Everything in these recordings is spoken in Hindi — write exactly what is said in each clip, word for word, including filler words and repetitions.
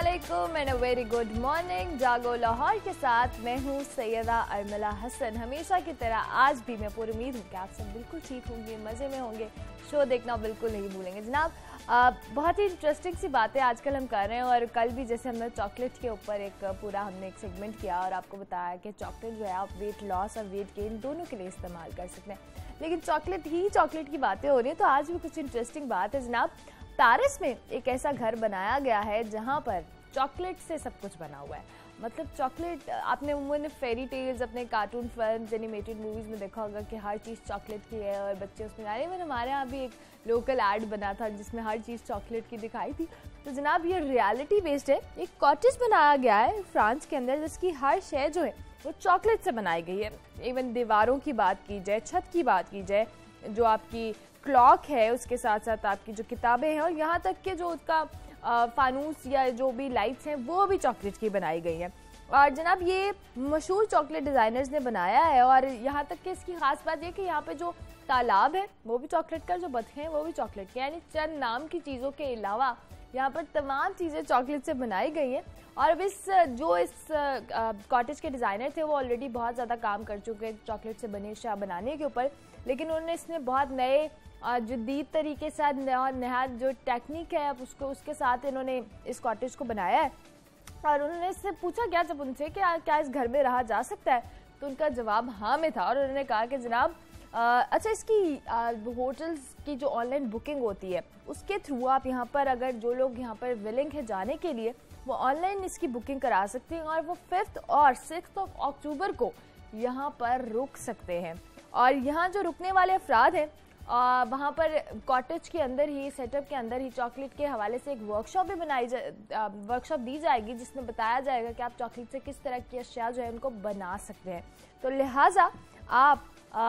अस्सलामुअलैकुम and a very good morning. जागो लाहौर के साथ मैं हूँ सैयदा अरमला हसन। हमेशा की तरह आज भी मैं पूरी उम्मीद हूँ कि आप सब बिल्कुल ठीक होंगे, मज़े में होंगे, शो देखना बिल्कुल नहीं भूलेंगे। जनाब आ, बहुत ही इंटरेस्टिंग सी बातें आजकल हम कर रहे हैं और कल भी जैसे हमने चॉकलेट के ऊपर एक पूरा हमने एक सेगमेंट किया और आपको बताया कि चॉकलेट जो है आप वेट लॉस और वेट गेन दोनों के लिए इस्तेमाल कर सकते हैं। लेकिन चॉकलेट ही चॉकलेट की बातें हो रही हैं तो आज भी कुछ इंटरेस्टिंग बात है जनाब। पेरिस में एक ऐसा घर बनाया गया है जहां पर चॉकलेट से सब कुछ बना हुआ है। मतलब चॉकलेट, आपने उन्होंने फेरी टेल्स अपने कार्टून फिल्म्स एनिमेटेड मूवीज में देखा होगा कि हर चीज़ चॉकलेट की है और बच्चे उसमें जा रहे हैं। हमारे यहाँ भी एक लोकल एड बना था जिसमें हर चीज़ चॉकलेट की दिखाई थी। तो जनाब ये रियलिटी बेस्ड है। एक कॉटेज बनाया गया है फ्रांस के अंदर जिसकी हर शय जो है वो चॉकलेट से बनाई गई है। इवन दीवारों की बात की जाए, छत की बात की जाए, जो आपकी क्लॉक है, उसके साथ साथ आपकी जो किताबें हैं और यहाँ तक कि जो उसका फानूस या जो भी लाइट्स हैं वो भी चॉकलेट की बनाई गई हैं। और जनाब ये मशहूर चॉकलेट डिज़ाइनर्स ने बनाया है और यहाँ तक कि इसकी खास बात यह कि यहाँ पे जो तालाब है वो भी चॉकलेट का, जो बतखें हैं वो भी चॉकलेट के, यानी चंद नाम की चीज़ों के अलावा यहाँ पर तमाम चीज़ें चॉकलेट से बनाई गई हैं। और अब इस जो इस कॉटेज के डिज़ाइनर थे वो ऑलरेडी बहुत ज़्यादा काम कर चुके हैं चॉकलेट से बने अशिया बनाने के ऊपर, लेकिन उन्होंने इसमें बहुत नए जदीद तरीके से नहायत जो टेक्निक है अब उसको उसके साथ इन्होंने इस कॉटेज को बनाया है। और उन्होंने इससे पूछा गया जब उनसे कि क्या इस घर में रहा जा सकता है, तो उनका जवाब हाँ में था। और उन्होंने कहा कि जनाब आ, अच्छा इसकी होटल्स की जो ऑनलाइन बुकिंग होती है उसके थ्रू आप यहाँ पर, अगर जो लोग यहाँ पर विलिंग है जाने के लिए, वो ऑनलाइन इसकी बुकिंग करा सकते हैं और वो फिफ्थ और सिक्स्थ ऑफ अक्टूबर को यहाँ पर रुक सकते हैं। और यहाँ जो रुकने वाले अफराद हैं वहाँ पर कॉटेज के अंदर ही, सेटअप के अंदर ही चॉकलेट के हवाले से एक वर्कशॉप भी बनाई जा वर्कशॉप दी जाएगी जिसमें बताया जाएगा कि आप चॉकलेट से किस तरह की अशिया जो है उनको बना सकते हैं। तो लिहाजा आप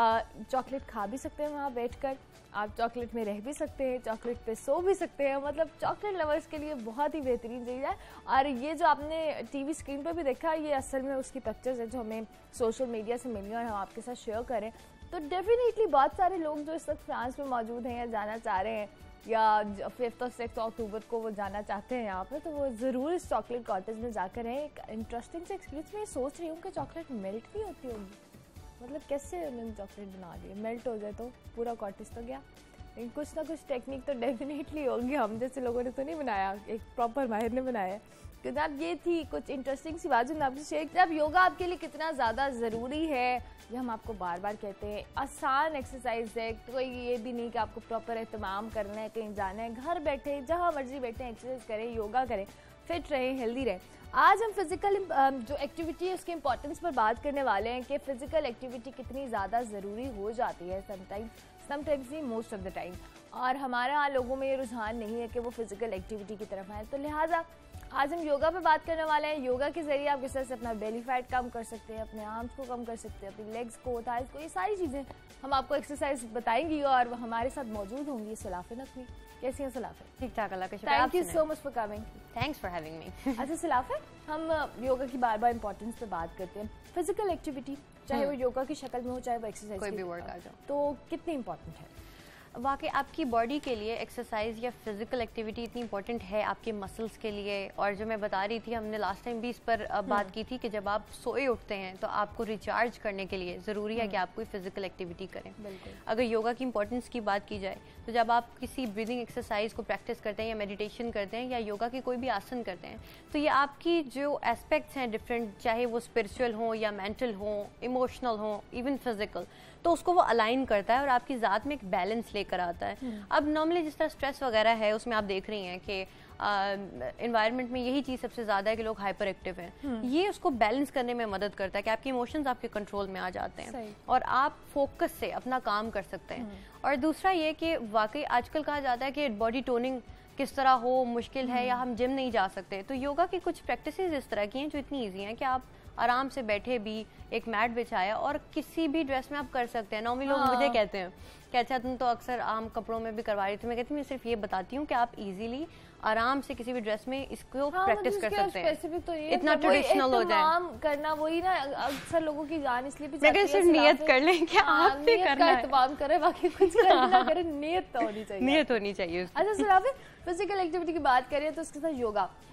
चॉकलेट खा भी सकते हैं वहाँ बैठकर, आप चॉकलेट में रह भी सकते हैं, चॉकलेट पे सो भी सकते हैं। मतलब चॉकलेट लवर्स के लिए बहुत ही बेहतरीन चीज़ है। और ये जो आपने टीवी स्क्रीन पर भी देखा, ये असल में उसकी पिक्चर्स है जो हमें सोशल मीडिया से मिली और हम आपके साथ शेयर करें। तो डेफिनेटली बहुत सारे लोग जो इस वक्त फ्रांस में मौजूद हैं या जाना चाह रहे हैं या फिफ्थ और सिक्स्थ अक्टूबर को वो जाना चाहते हैं यहाँ पे, तो वो ज़रूर इस चॉकलेट कॉटेज में जाकर हैं। एक इंटरेस्टिंग से एक्सपीरियंस मैं सोच रही हूँ कि चॉकलेट मेल्ट भी होती होगी। मतलब कैसे उन्होंने चॉकलेट बना ली, मेल्ट हो जाए तो पूरा कॉटेज तो गया। लेकिन कुछ ना कुछ टेक्निक तो डेफिनेटली होगी, हम जैसे लोगों ने तो नहीं बनाया, एक प्रॉपर माहिर ने बनाया है। तो जनाब ये थी कुछ इंटरेस्टिंग सी बात जो मैं आपसे शेयर। जब योगा आपके लिए कितना ज़्यादा ज़रूरी है ये हम आपको बार बार कहते हैं। आसान एक्सरसाइज है, कोई ये भी नहीं कि आपको प्रॉपर एहतमाम करना है, कहीं जाना है, घर बैठे जहाँ मर्जी बैठे एक्सरसाइज करें, योगा करें, फिट रहें, हेल्दी रहें। आज हम फिज़िकल जो एक्टिविटी है उसके इंपॉर्टेंस पर बात करने वाले हैं कि फ़िज़िकल एक्टिविटी कितनी ज़्यादा ज़रूरी हो जाती है समटाइम्स समटाइम्स नहीं मोस्ट ऑफ द टाइम। और हमारे यहाँ लोगों में ये रुझान नहीं है कि वो फिज़िकल एक्टिविटी की तरफ आए। तो लिहाजा आज हम योगा पे बात करने वाले हैं। योगा के ज़रिए आप किस तरह से अपना बेली फैट कम कर सकते हैं, अपने आर्म्स को कम कर सकते हैं, अपनी लेग्स को, थाइस को, ये सारी चीज़ें हम आपको एक्सरसाइज बताएंगी और हमारे साथ मौजूद होंगी सलाफ़े नकवी। कैसी हैं सलाफ़े? ठीक ठाक, अल्लाह का शुक्र। Thank you so much for coming. Thanks for having me. अच्छा सलाफ़े, हम योगा की बार बार इंपॉर्टेंस पे बात करते हैं। फिजिकल एक्टिविटी चाहे वो योगा की शक्ल में हो चाहे वो एक्सरसाइज कोई भी वर्कआउट हो, तो कितनी इंपॉर्टेंट है? वाकई आपकी बॉडी के लिए एक्सरसाइज या फिजिकल एक्टिविटी इतनी इंपॉर्टेंट है आपके मसल्स के लिए। और जो मैं बता रही थी, हमने लास्ट टाइम भी इस पर बात की थी कि जब आप सोए उठते हैं तो आपको रिचार्ज करने के लिए ज़रूरी है कि आप कोई फिजिकल एक्टिविटी करें। अगर योगा की इंपॉर्टेंस की बात की जाए तो जब आप किसी ब्रीदिंग एक्सरसाइज को प्रैक्टिस करते हैं या मेडिटेशन करते हैं या योगा की कोई भी आसन करते हैं तो ये आपकी जो एस्पेक्ट्स हैं डिफरेंट, चाहे वो स्पिरिचुअल हो या मेंटल हो, इमोशनल हो, इवन फिजिकल, तो उसको वो अलाइन करता है और आपकी ज़ात में एक बैलेंस लेकर आता है। अब नॉर्मली जिस तरह स्ट्रेस वगैरह है उसमें आप देख रही हैं कि एनवायरनमेंट में यही चीज़ सबसे ज़्यादा है कि लोग हाइपर एक्टिव हैं। ये उसको बैलेंस करने में मदद करता है कि आपके इमोशंस आपके कंट्रोल में आ जाते हैं और आप फोकस से अपना काम कर सकते हैं। और दूसरा ये कि वाकई आजकल कहा जाता है कि बॉडी टोनिंग किस तरह हो मुश्किल है या हम जिम नहीं जा सकते, तो योगा की कुछ प्रैक्टिसेस इस तरह की हैं जो इतनी ईजी हैं कि आप आराम से बैठे भी एक मैट बिछाया और किसी भी ड्रेस में आप कर सकते हैं। नॉर्मली लोग हाँ। मुझे कहते हैं कि अच्छा तुम तो अक्सर आम कपड़ों में भी करवा रही थी। मैं कहती हूँ मैं सिर्फ ये बताती हूँ कि आप इजीली आराम से किसी भी ड्रेस में इसको हाँ, प्रैक्टिस कर सकते हैं। तो इतना ट्रेडिशनल हो जाए करना, वही ना अक्सर लोगों की जान इसलिए भी जाती है सिर्फ नियत कर लें कि आप भी करना है, इत्तेफाक करें, बाकी कुछ ना करें, नियत होनी चाहिए, नियत होनी चाहिए। अच्छा सलाफ़े, फिजिकल एक्टिविटी की बात करें तो उसके साथ योगा,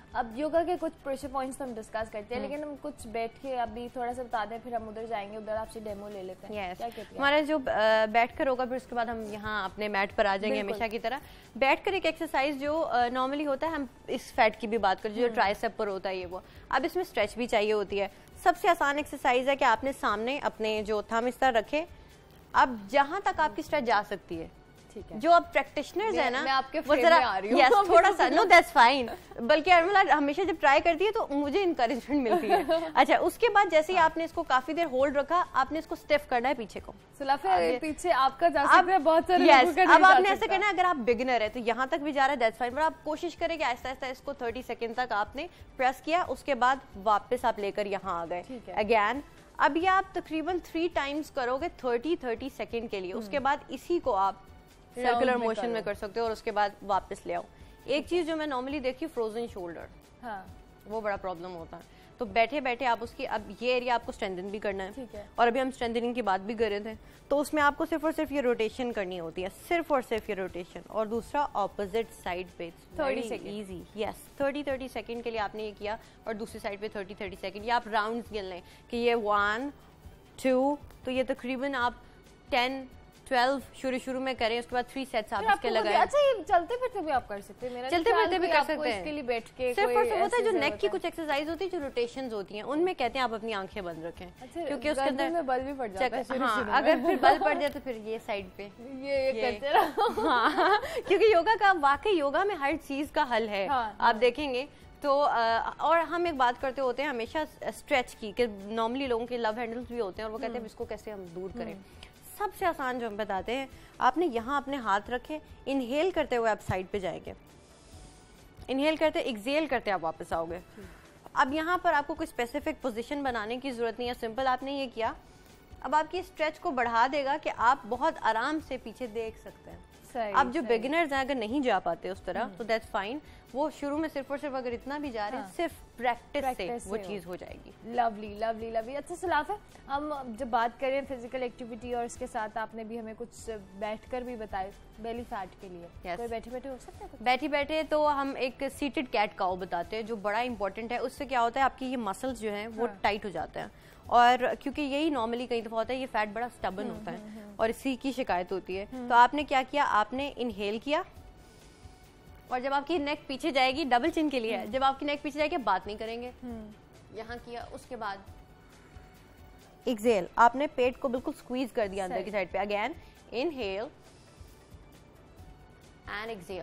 अब योगा के कुछ प्रेशर पॉइंट्स तो हम डिस्कस करते हैं, लेकिन हम कुछ बैठ के अभी थोड़ा सा बता दें, फिर हम उधर जाएंगे, उधर आपसे डेमो ले लेते हैं। yes. क्या कहते हैं? हमारा जो बैठ कर होगा, फिर उसके बाद हम यहाँ अपने मैट पर आ जाएंगे हमेशा की तरह। बैठ कर एक एक्सरसाइज जो नॉर्मली होता है, हम इस फैट की भी बात करें जो ट्राइसेप पर होता है ये वो, अब इसमें स्ट्रेच भी चाहिए होती है। सबसे आसान एक्सरसाइज है कि आपने सामने अपने जो थंब इस तरह रखे, अब जहां तक आपकी स्ट्रेच जा सकती है, ठीक है, जो अब प्रैक्टिशनर्स है ना, मैं आपके वो जरा yes, थोड़ा सा नो दैट्स फाइन, बल्कि अर्मला हमेशा जब ट्राई करती है तो मुझे इंकरेजमेंट मिलती है। अच्छा, उसके बाद जैसे ही आपने इसको काफी देर होल्ड रखा, आपने इसको स्टिफ करना है पीछे को, पीछे आपका जा सकता है, बहुत सारे yes, लोगों का अब आपने ऐसा करना है, अगर आप बिगिनर है तो यहाँ तक भी जा रहा है दैट्स फाइन, पर आप कोशिश करें कि आहिस्ता आहिस्ता इसको थर्टी सेकेंड तक आपने प्रेस किया, उसके बाद वापस आप लेकर यहाँ आ गए अगेन। अब ये आप तकरीबन थ्री टाइम्स करोगे थर्टी थर्टी सेकेंड के लिए, उसके बाद इसी को आप सर्कुलर मोशन में कर सकते हो और उसके बाद वापस ले आओ। एक चीज जो मैं नॉर्मली देखी हूँ, फ्रोजन शोल्डर, हाँ, वो बड़ा प्रॉब्लम होता है, तो बैठे बैठे आप उसकी, अब ये एरिया आपको स्ट्रेंथन भी करना है, ठीक है, और अभी हम स्ट्रेंथनिंग की बात भी कर रहे थे, तो उसमें आपको सिर्फ और सिर्फ ये रोटेशन करनी होती है, सिर्फ और सिर्फ ये रोटेशन, और दूसरा ऑपोजिट साइड पे thirty easy, yes, thirty thirty second के लिए आपने ये किया, और दूसरी साइड पे थर्टी थर्टी सेकेंड, या आप राउंड गिन लें कि ये वन टू, तो ये तकरीबन आप टेन ट्वेल्व शुरू शुरू में करें, उसके बाद थ्री सेट्स आप इसके लगाएं। अच्छा, ये चलते फिरते भी आप कर सकते हैं, मेरा चलते फिरते भी कर सकते हैं, इसके लिए बैठ के सिर्फ और सिर्फ होता है जो नेक की कुछ एक्सरसाइज होती है, जो रोटेशंस होती हैं, उनमें कहते हैं आप अपनी आंखें बंद रखें, अच्छा, क्योंकि उसके अंदर बल भी पड़ जाता है। हाँ, अगर फिर बल पड़ जाए तो फिर ये साइड पे ये ये करते रहो। हाँ, क्योंकि योगा का वाकई योगा में हर चीज का हल है, आप देखेंगे तो। और हम एक बात करते होते हैं हमेशा स्ट्रेच की, कि नॉर्मली लोगों के लव हैंडल्स भी होते हैं और वो कहते हैं इसको कैसे हम दूर करें। सबसे आसान जो हम बताते हैं, आपने यहाँ अपने हाथ रखे, इनहेल करते हुए आप साइड पे जाएंगे, इनहेल करते एक्सेल करते आप वापस आओगे। अब यहाँ पर आपको कोई स्पेसिफिक पोजीशन बनाने की जरूरत नहीं है, सिंपल आपने ये किया, अब आपकी स्ट्रेच को बढ़ा देगा कि आप बहुत आराम से पीछे देख सकते हैं। अब जो बिगिनर्स हैं अगर नहीं जा पाते उस तरह तो दैट्स फाइन, वो शुरू में सिर्फ और सिर्फ अगर इतना भी जा रहे हैं, हाँ, सिर्फ प्रैक्टिस से, से वो चीज हो जाएगी। Lovely lovely lovely. अच्छा सलाफ है, हम जब बात करें फिजिकल एक्टिविटी और इसके साथ आपने भी हमें कुछ बैठकर भी बताए बेली फैट के लिए, yes. कोई बैठे बैठे हो सकता है? बैठे बैठे तो हम एक सीटेड कैट काउ बताते हैं जो बड़ा इंपॉर्टेंट है। उससे क्या होता है, आपकी ये मसल्स जो हैं वो हाँ. टाइट हो जाते हैं, और क्योंकि यही नॉर्मली कई दफा होता है, ये फैट बड़ा स्टबन होता है और इसी की शिकायत होती है। तो आपने क्या किया, आपने इनहेल किया, और जब आपकी नेक पीछे जाएगी, डबल चिन के लिए है, जब आपकी नेक पीछे जाएगी बात नहीं करेंगे, यहाँ किया, उसके बाद एक्सेल, आपने पेट को बिल्कुल स्क्वीज कर दिया अंदर की साइड पे, अगेन इनहेल एंड एक्सेल।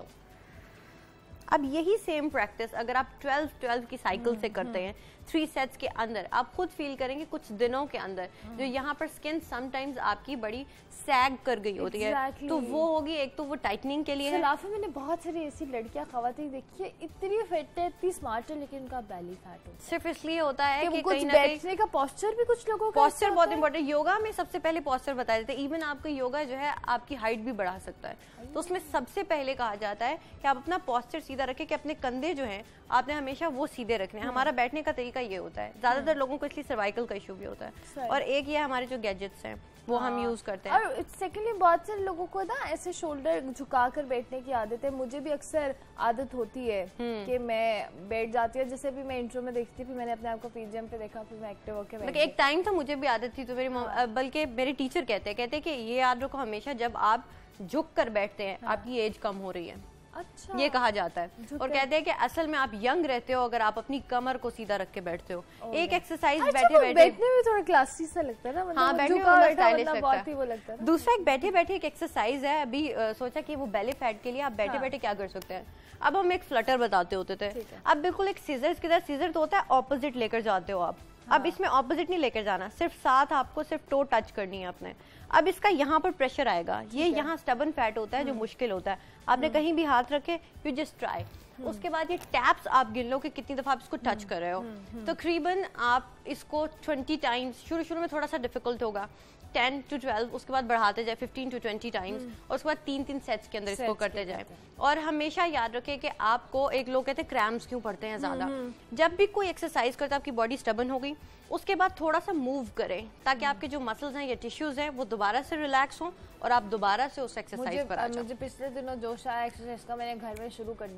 अब यही सेम प्रैक्टिस अगर आप ट्वेल्व ट्वेल्व की साइकिल से करते हैं, थ्री सेट्स के अंदर, आप खुद फील करेंगे कुछ दिनों के अंदर जो यहाँ पर स्किन समटाइम्स आपकी बड़ी सैग कर गई होती exactly. है, तो वो होगी, एक तो वो टाइटनिंग के लिए है। मैंने बहुत सारी ऐसी लड़कियां खवातीन देखी है, इतनी फिट है, इतनी स्मार्ट है, लेकिन उनका बेली फैट होता है। सिर्फ इसलिए होता है कि कुछ बैठने का पोस्चर भी कुछ लोगों का, पोस्चर बहुत इंपॉर्टेंट। योगा में सबसे पहले पोस्चर बताया जाता है, इवन आपका योगा जो है आपकी हाइट भी बढ़ा सकता है, तो उसमें सबसे पहले कहा जाता है कि आप अपना पोस्चर सीधा रखें, कि अपने कंधे जो हैं आपने हमेशा वो सीधे रखने हैं। हमारा बैठने का तरीका ये होता है, ज्यादातर लोगों को इसलिए सर्वाइकल का इशू भी होता है। और एक ये हमारे जो गैजेट्स हैं वो हम यूज करते हैं, और सेकेंडली बहुत सारे लोगों को ना ऐसे शोल्डर झुकाकर बैठने की आदत है, मुझे भी अक्सर आदत होती है कि मैं बैठ जाती हूँ, जैसे भी मैं इंट्रो में देखती थी, फिर मैंने अपने आप को पीजीएम पे देखा, फिर मैं एक्टिव होकर बैठ गई। एक टाइम था मुझे भी आदत थी, तो मेरी हाँ। बल्कि मेरे टीचर कहते हैं कहते हैं कि ये याद रखो हमेशा, जब आप झुक कर बैठते हैं हाँ। आपकी एज कम हो रही है। अच्छा, ये कहा जाता है, और कहते हैं कि असल में आप यंग रहते हो अगर आप अपनी कमर को सीधा रख के बैठते हो। एक एक्सरसाइज अच्छा, बैठे बैठे बैठने में थोड़ा क्लासी सा लगता है ना, मतलब हाँ, बैठने में स्टाइलिश लगता है। दूसरा एक बैठे बैठे एक एक्सरसाइज है, अभी आ, सोचा कि वो बेली फैट के लिए आप बैठे हाँ। बैठे क्या कर सकते हैं। अब हम एक फ्लटर बताते होते थे, अब बिल्कुल एक सीजर्स की तरह, सीजर तो होता है ऑपोजिट लेकर जाते हो आप, हाँ। अब इसमें ऑपोजिट नहीं लेकर जाना, सिर्फ साथ आपको सिर्फ टो टच करनी है आपने। अब इसका यहाँ पर प्रेशर आएगा, ये यहाँ स्टबन फैट होता है जो मुश्किल होता है, आपने कहीं भी हाथ रखे, यू जस्ट ट्राई। उसके बाद ये टैप्स आप गिन लो कि कितनी दफा आप इसको टच कर रहे हो, तकरीबन आप इसको ट्वेंटी टाइम्स, शुरू शुरू में थोड़ा सा डिफिकल्ट होगा, टेन टू ट्वेल्व, उसके बाद बढ़ाते जाए फिफ्टीन टू ट्वेंटी टाइम्स, और उसके बाद तीन तीन सेट्स के अंदर इसको करते जाए। और हमेशा याद रखें कि आपको, एक लोग कहते हैं क्रैम्प्स क्यों पड़ते हैं ज्यादा, जब भी कोई एक्सरसाइज करते हैं आपकी बॉडी स्टबन हो गई, उसके बाद थोड़ा सा मूव करें ताकि आपके जो मसल्स हैं या टिश्यूज हैं वो दोबारा से रिलैक्स हों और आप दोबारा से उस एक्सरसाइज पर आ जाओ। मुझे पिछले दिनों जोश आया एक्सरसाइज का, मैंने घर में शुरू कर दी और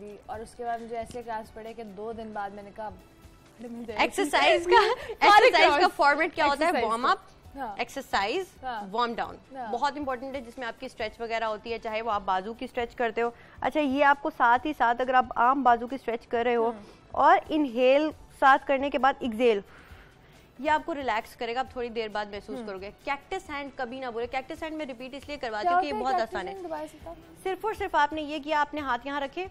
उसके बाद मुझे ऐसे क्रैश पड़े कि दो दिन बाद मैंने कहा एक्सरसाइज का एक्सरसाइज का फॉर्मेट क्या होता है? Warm up, exercise, warm down, बहुत इंपॉर्टेंट है, जिसमें आपकी स्ट्रेच वगैरह होती है, चाहे वो आप बाजू की स्ट्रेच करते हो। अच्छा, ये आपको साथ ही साथ अगर आप आम बाजू की स्ट्रेच कर रहे हो और इनहेल साथ करने के बाद एक्सहेल, ये आपको रिलैक्स करेगा, आप थोड़ी देर बाद महसूस करोगे। कैक्टस हैंड कभी ना बोले, कैक्टस हैंड में रिपीट इसलिए करवाती हूँ कि ये बहुत आसान है। सिर्फ और सिर्फ आपने ये किया, आपने हाथ यहाँ रखे,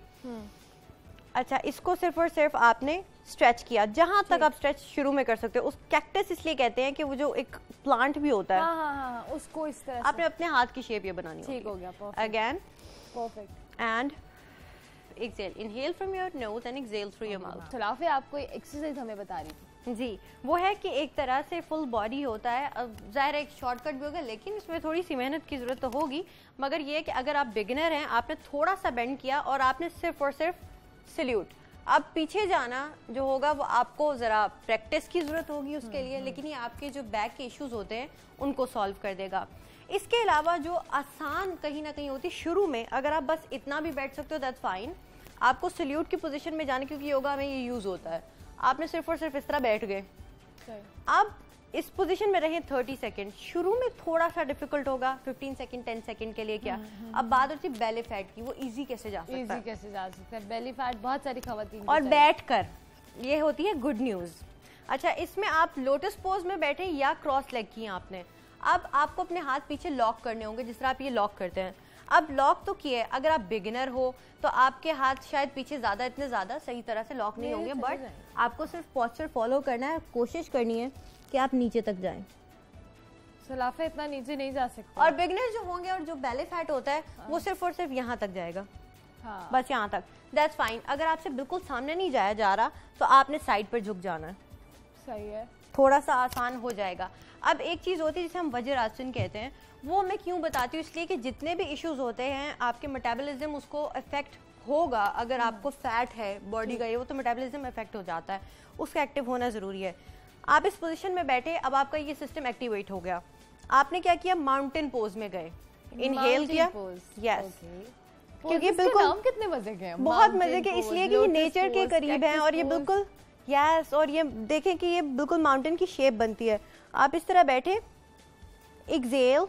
अच्छा, इसको सिर्फ और सिर्फ आपने स्ट्रेच किया, जहां तक आप स्ट्रेच शुरू में कर सकते हो। उस कैक्टस इसलिए कहते हैं कि वो जो एक प्लांट भी होता है, हाँ, हाँ, हाँ, उसको इस तरह आपने अपने हाथ की शेप ये बनानी है। ठीक हो गया, again perfect, and exhale, inhale from your nose and exhale through your mouth. सलाफे आप कोई एक्सरसाइज हमें बता रही थी जी, वो है कि एक तरह से फुल बॉडी होता है। अब ज़ाहिर एक शॉर्टकट भी होगा, लेकिन इसमें थोड़ी सी मेहनत की जरूरत तो होगी, मगर ये कि अगर आप बिगिनर हैं, आपने थोड़ा सा बेंड किया और आपने सिर्फ और सिर्फ सल्यूट, अब पीछे जाना जो होगा वो आपको जरा प्रैक्टिस की जरूरत होगी उसके लिए, लेकिन ये आपके जो बैक के इश्यूज होते हैं उनको सॉल्व कर देगा। इसके अलावा जो आसान कहीं ना कहीं होती है शुरू में, अगर आप बस इतना भी बैठ सकते हो दैट्स फाइन। आपको सल्यूट की पोजीशन में जाने, क्योंकि योगा में ये यूज होता है, आपने सिर्फ और सिर्फ इस तरह बैठ गए, अब इस पोजीशन में रहे तीस सेकंड। शुरू में थोड़ा सा डिफिकल्ट होगा, पंद्रह सेकंड, दस सेकंड के लिए क्या। अब बात होती है बेली फैट की, वो इजी कैसे जा सकता है? इजी कैसे जा सकता है? बेली फैट बहुत सारी खवातीन और बैठकर, ये होती है गुड न्यूज। अच्छा, इसमें आप लोटस पोज में बैठे या क्रॉस लेग किए आपने, अब आपको अपने हाथ पीछे लॉक करने होंगे, जिस तरह आप ये लॉक करते हैं। अब लॉक तो किए, अगर आप बिगिनर हो तो आपके हाथ शायद पीछे ज्यादा इतने ज्यादा सही तरह से लॉक नहीं होंगे, बट आपको सिर्फ पोस्चर फॉलो करना है, कोशिश करनी है कि आप नीचे तक जाएं। सलाफे इतना नीचे नहीं जा सकते। और बिगिनर जो होंगे और जो बेली फैट होता है, हाँ, वो सिर्फ और सिर्फ यहाँ तक जाएगा, हाँ, बस यहाँ तक, दैट्स फाइन। अगर आपसे बिल्कुल सामने नहीं जाया जा रहा तो आपने साइड पर झुक जाना है, सही है, थोड़ा सा आसान हो जाएगा। अब एक चीज होती है जिसे हम वज्रासन कहते हैं, वो मैं क्यों बताती हूँ, इसलिए कि जितने भी इश्यूज होते हैं आपके मेटाबॉलिज्म उसको इफेक्ट होगा। अगर आपको फैट है बॉडी का, ये वो तो मेटाबॉलिज्म इफेक्ट हो जाता है, उसका एक्टिव होना जरूरी है। आप इस पोजीशन में बैठे, अब आपका ये सिस्टम एक्टिवेट हो गया। आपने क्या किया, माउंटेन पोज में गए, इनहेल किया, यस, क्योंकि बिल्कुल कितने मजे के हैं, बहुत मजे के, इसलिए कि ये नेचर के करीब है और ये बिल्कुल यस, और ये देखें कि ये बिल्कुल माउंटेन की शेप बनती है। आप इस तरह बैठे, एक्सहेल,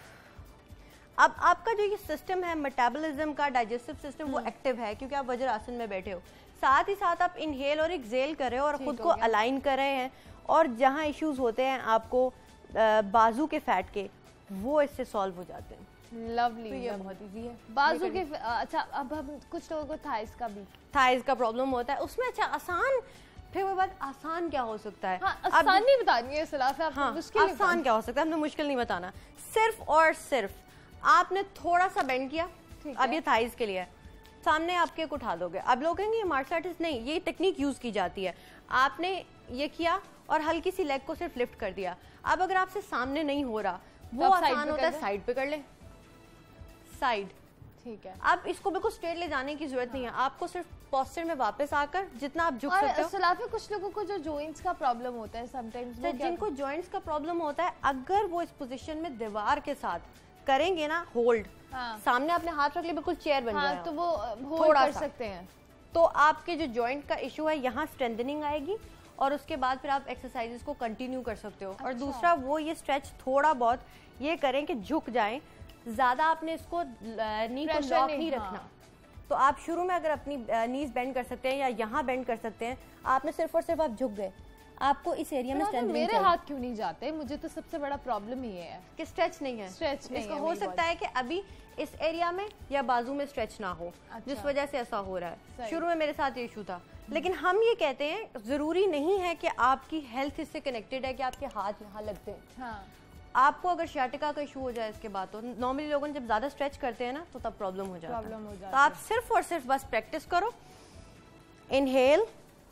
अब आपका जो ये सिस्टम है मेटाबॉलिज्म का, डाइजेस्टिव सिस्टम, वो एक्टिव है क्योंकि आप वज्रासन में बैठे हो। साथ ही साथ आप इनहेल और एक्सहेल कर रहे हो और खुद को अलाइन कर रहे हैं, और जहां इश्यूज होते हैं आपको बाजू के फैट के, वो इससे सॉल्व हो जाते हैं। लवली, तो ये बहुत इजी है बाजू के। अच्छा, अब हम कुछ लोगों को थाइस का भी थाइस का प्रॉब्लम होता है, उसमें अच्छा आसान, फिर वो बात आसान क्या हो सकता है, हाँ, आसान नहीं बतानी है सलाफे, आप हाँ, मुश्किल आसान क्या हो सकता है, हमने मुश्किल नहीं बताना। सिर्फ और सिर्फ आपने थोड़ा सा बेंड किया, अब ये थाइस के लिए, सामने आपके को उठा दोगे। अब लोग कहेंगे ये मार्शल आर्टिस्ट, नहीं, ये टेक्निक यूज की जाती है। आपने ये किया और हल्की सी लेग को सिर्फ लिफ्ट कर दिया। अब अगर आपसे सामने नहीं हो रहा, वो आसान होता है, साइड पे कर ले, साइड, ठीक है। अब इसको बिल्कुल स्ट्रेट ले जाने की जरूरत नहीं है, आपको सिर्फ पोस्चर में वापस आकर जितना आप झुक सकते हो। सलाफे, कुछ लोगों को जो जॉइंट्स का प्रॉब्लम होता है समटाइम्स, तो जिनको जॉइंट्स का प्रॉब्लम होता है, अगर वो इस पोजीशन में दीवार के साथ करेंगे ना होल्ड, हाँ, सामने अपने हाथ रख ले, बिल्कुल चेयर बन जाए, हाँ, तो वो होल्ड कर सकते हैं, तो आपके जो जॉइंट का इशू है यहाँ स्ट्रेंथनिंग आएगी, और उसके बाद फिर आप एक्सरसाइजेस को कंटिन्यू कर सकते हो। अच्छा। और दूसरा वो ये स्ट्रेच थोड़ा बहुत ये करें कि झुक जाएं, ज्यादा आपने इसको नी को लॉक नहीं हाँ। रखना। तो आप शुरू में अगर अपनी नीज बेंड कर सकते हैं या यहाँ बेंड कर सकते हैं, आपने सिर्फ और सिर्फ आप झुक गए, आपको इस एरिया में स्ट्रेंथनिंग। मेरे हाथ क्यों नहीं जाते, मुझे तो सबसे बड़ा प्रॉब्लम ये है कि स्ट्रेच नहीं है, स्ट्रेच नहीं है। हो सकता है कि अभी इस एरिया में या बाजू में स्ट्रेच ना हो, अच्छा। जिस वजह से ऐसा हो रहा है। शुरू में मेरे साथ ये इशू था, लेकिन हम ये कहते हैं जरूरी नहीं है कि आपकी हेल्थ इससे कनेक्टेड है कि आपके हाथ यहाँ लगते हैं, हाँ। आपको अगर शाटिका का इशू हो जाए इसके बाद, तो नॉर्मली लोगों जब ज्यादा स्ट्रेच करते हैं ना तो तब प्रॉब्लम हो जाता प्रॉब्लम हो जाता है। तो आप सिर्फ और सिर्फ बस प्रैक्टिस करो, इनहेल,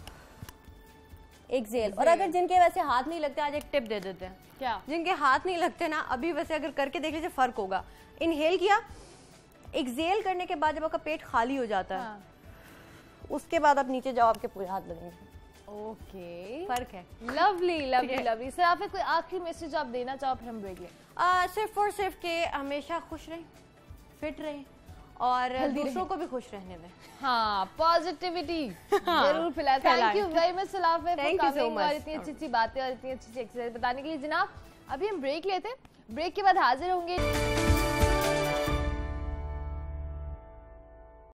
एक्सहेल। और अगर जिनके वैसे हाथ नहीं लगते, आज एक टिप दे देते हैं, क्या, जिनके हाथ नहीं लगते ना, अभी वैसे अगर करके देख लीजिए फर्क होगा। इनहेल किया, एक्सहेल करने के बाद जब आपका पेट खाली हो जाता है, हाँ। उसके बाद आप नीचे जाओ, आपके पूरे हाथ लगेंगे। ओके, फर्क है। Lovely lovely lovely. सर, आप कोई आखिरी मैसेज आप देना चाहो, फिर हम ब्रेक लें? सिर्फ और सिर्फ के हमेशा खुश रहें, फिट रहें, और दूसरों को भी खुश रहने में। हाँ, पॉजिटिविटी जरूर फैलाएं। थैंक यू वेरी मच सलाफे फॉर कमिंग और इतनी अच्छी अच्छी बातें और इतनी अच्छी अच्छी एक्सरसाइज बताने के लिए। जनाब अभी हम ब्रेक लेते हैं, ब्रेक के बाद हाजिर होंगे।